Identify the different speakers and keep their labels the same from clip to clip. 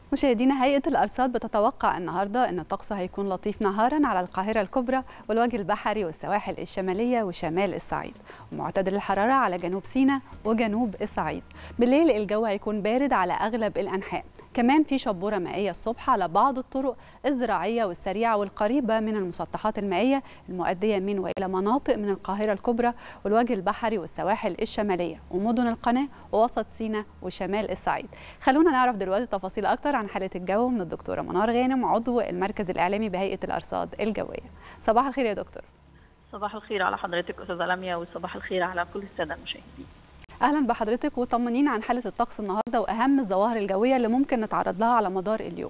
Speaker 1: مشاهدينا، هيئة الأرصاد بتتوقع النهارده أن الطقس هيكون لطيف نهارا على القاهرة الكبرى والوجه البحري والسواحل الشمالية وشمال الصعيد، ومعتدل الحرارة على جنوب سيناء وجنوب الصعيد. بالليل الجو هيكون بارد على أغلب الأنحاء، كمان في شبورة مائية الصبح على بعض الطرق الزراعية والسريعة والقريبة من المسطحات المائية المؤدية من وإلى مناطق من القاهرة الكبرى والوجه البحري والسواحل الشمالية ومدن القناة ووسط سيناء وشمال الصعيد. خلونا نعرف دلوقتي تفاصيل أكتر عن حالة الجو من الدكتورة منار غانم، عضو المركز الإعلامي بهيئة الأرصاد الجوية. صباح الخير يا دكتور.
Speaker 2: صباح الخير على حضرتك أستاذة لميا، وصباح الخير على كل السادة المشاهدين.
Speaker 1: أهلا بحضرتك، وطمنينا عن حالة الطقس النهارده وأهم الظواهر الجوية اللي ممكن نتعرض لها على مدار اليوم.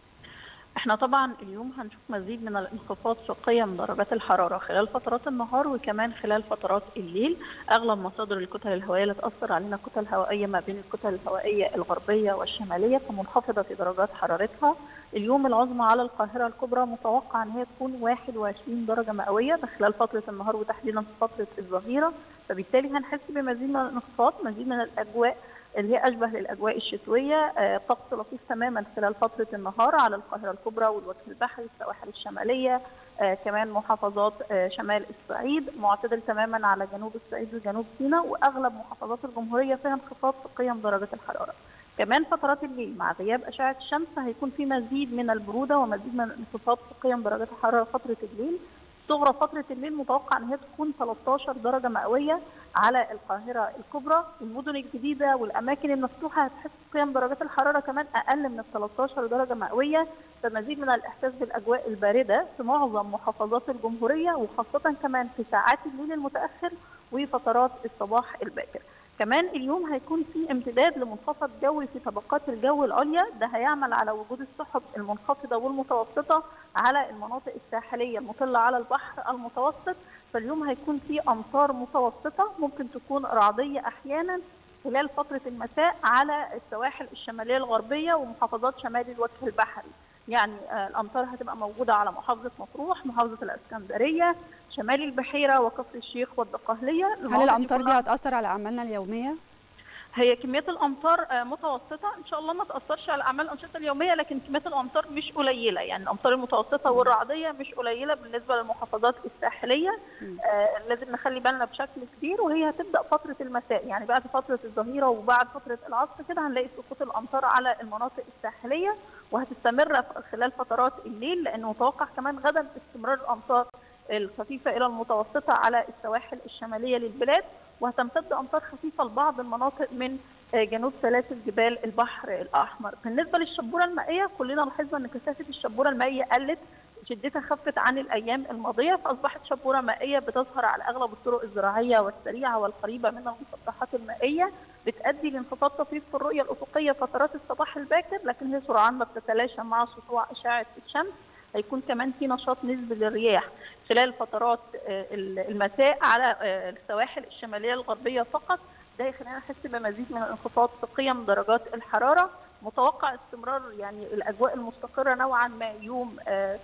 Speaker 2: احنا طبعا اليوم هنشوف مزيد من الانخفاض في قيم درجات الحراره خلال فترات النهار وكمان خلال فترات الليل. اغلب مصادر الكتل الهوائيه اللي تاثر علينا كتل هوائيه ما بين الكتل الهوائيه الغربيه والشماليه فمنخفضه في درجات حرارتها. اليوم العظمى على القاهره الكبرى متوقع ان هي تكون 21 درجه مئويه ده خلال فتره النهار وتحديدا في فتره الظهيره، فبالتالي هنحس بمزيد من الانخفاض، مزيد من الاجواء اللي هي أشبه للأجواء الشتوية. طقس لطيف تماما خلال فترة النهار على القاهرة الكبرى والوجه البحري السواحل الشمالية، كمان محافظات شمال الصعيد، معتدل تماما على جنوب الصعيد وجنوب سيناء، وأغلب محافظات الجمهورية فيها انخفاض في قيم درجة الحرارة. كمان فترات الليل مع غياب أشعة الشمس هيكون في مزيد من البرودة ومزيد من الانخفاض في قيم درجات الحرارة فترة الليل. صغرى فترة الليل متوقع ان هي تكون 13 درجة مئوية على القاهرة الكبرى، والمدن الجديدة والأماكن المفتوحة هتحس قيم درجات الحرارة كمان أقل من 13 درجة مئوية، فمزيد من الإحساس بالأجواء الباردة في معظم محافظات الجمهورية وخاصة كمان في ساعات الليل المتأخر وفترات الصباح الباكر. كمان اليوم هيكون في امتداد لمنخفض جوي في طبقات الجو العليا، ده هيعمل على وجود السحب المنخفضة والمتوسطة على المناطق الساحلية المطلة على البحر المتوسط، فاليوم هيكون في أمطار متوسطة ممكن تكون رعدية أحيانا خلال فترة المساء على السواحل الشمالية الغربية ومحافظات شمال الوجه البحري. يعني الأمطار هتبقى موجودة على محافظة مطروح، محافظة الإسكندرية، شمال البحيرة وكفر الشيخ والدقهلية.
Speaker 1: هل الأمطار دي هتأثر على أعمالنا اليومية؟
Speaker 2: هي كميات الامطار متوسطه، ان شاء الله ما تاثرش على اعمال الانشطه اليوميه، لكن كميات الامطار مش قليله، يعني الامطار المتوسطه والرعديه مش قليله بالنسبه للمحافظات الساحليه. لازم نخلي بالنا بشكل كبير، وهي هتبدا فتره المساء، يعني بعد فتره الظهيره وبعد فتره العصر كده هنلاقي سقوط الامطار على المناطق الساحليه، وهتستمر خلال فترات الليل، لانه متوقع كمان غدا استمرار الامطار الخفيفه الى المتوسطه على السواحل الشماليه للبلاد، وهتمتد امطار خفيفه لبعض المناطق من جنوب سلاسل جبال البحر الاحمر. بالنسبه للشبوره المائيه كلنا لاحظنا ان كثافه الشبوره المائيه قلت، شدتها خفت عن الايام الماضيه، فاصبحت شبوره مائيه بتظهر على اغلب الطرق الزراعيه والسريعه والقريبه من المسطحات المائيه، بتؤدي لانخفاض طفيف في الرؤيه الافقيه فترات الصباح الباكر، لكن هي سرعان ما بتتلاشى مع سطوع اشعه الشمس. هيكون كمان في نشاط نسبي للرياح خلال فترات المساء على السواحل الشماليه الغربيه فقط، ده يخلينا نحس بمزيد من الانخفاض في قيم درجات الحراره. متوقع استمرار يعني الاجواء المستقره نوعا ما يوم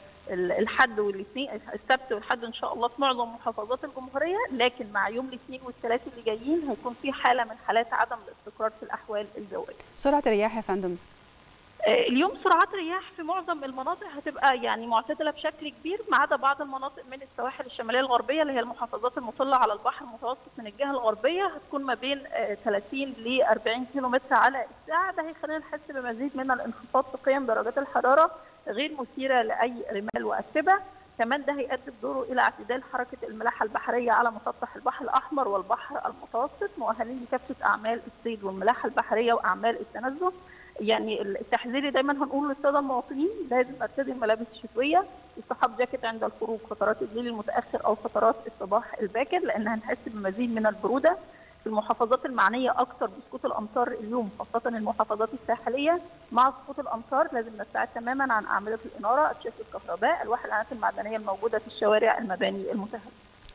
Speaker 2: الحد والاثنين، السبت والحد ان شاء الله في معظم محافظات الجمهوريه، لكن مع يوم الاثنين والثلاث اللي جايين هيكون في حاله من حالات عدم الاستقرار في الاحوال الجويه.
Speaker 1: سرعه الرياح يا فندم؟
Speaker 2: اليوم سرعات الرياح في معظم المناطق هتبقى يعني معتدله بشكل كبير، ما عدا بعض المناطق من السواحل الشماليه الغربيه اللي هي المحافظات المطله على البحر المتوسط من الجهه الغربيه، هتكون ما بين 30 ل 40 كيلو متر على الساعه، ده هيخلينا نحس بمزيد من الانخفاض في قيم درجات الحراره غير مثيره لاي رمال واتربه. كمان ده هيؤدي بدوره الى اعتدال حركه الملاحه البحريه على مسطح البحر الاحمر والبحر المتوسط، مؤهلين لكافه اعمال الصيد والملاحه البحريه واعمال التنزه. يعني التحذيري دايما هنقول للساده المواطنين لازم ارتدي الملابس الشتويه، الصحاب جاكيت عند الخروج فترات الليل المتاخر او فترات الصباح الباكر، لان هنحس بمزيد من البروده. في المحافظات المعنيه اكثر بسقوط الامطار اليوم خاصه المحافظات الساحليه، مع سقوط الامطار لازم نبتعد تماما عن اعمده الاناره، اجهزه الكهرباء، الواح الاعانات المعدنيه الموجوده في الشوارع، المباني المتهالكه.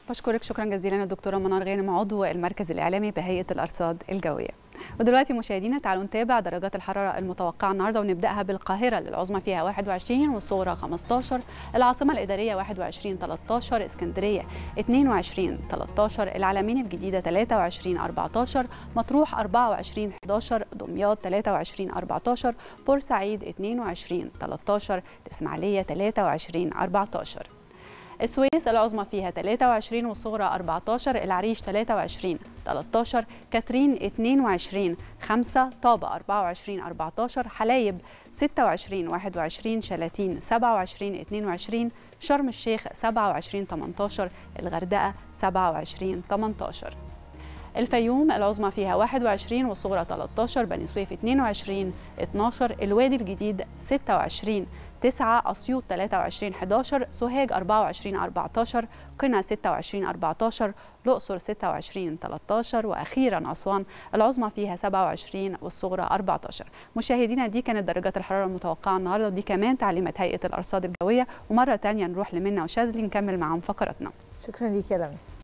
Speaker 1: بشكرك شكرا جزيلا الدكتورة منار غانم عضو المركز الإعلامي بهيئة الأرصاد الجوية. ودلوقتي مشاهدينا تعالوا نتابع درجات الحرارة المتوقعة النهارده، ونبدأها بالقاهرة اللي العظمى فيها 21 والصغرى 15، العاصمة الإدارية 21 13، اسكندرية 22 13، العلمين الجديدة 23 14، مطروح 24 11، دمياط 23 14، بورسعيد 22 13، الإسماعيلية 23 14. السويس العظمى فيها 23 والصغرى 14، العريش 23 13، كاترين 22 5، طابة 24 14، حلايب 26 21، شلاتين 27 22، شرم الشيخ 27 18، الغردقة 27 18. الفيوم العظمى فيها 21 والصغرى 13، بني سويف 22 12، الوادي الجديد 26 9، أسيوط 23 11، سوهاج 24 14، قنا 26 14، الأقصر 26 13، وأخيرا أسوان العظمى فيها 27 والصغرى 14. مشاهدينا دي كانت درجات الحرارة المتوقعة النهارده، ودي كمان تعليمات هيئة الأرصاد الجوية. ومرة تانية نروح لمنى وشاذلي نكمل معاهم فقراتنا.
Speaker 3: شكرا ليك يا لمي.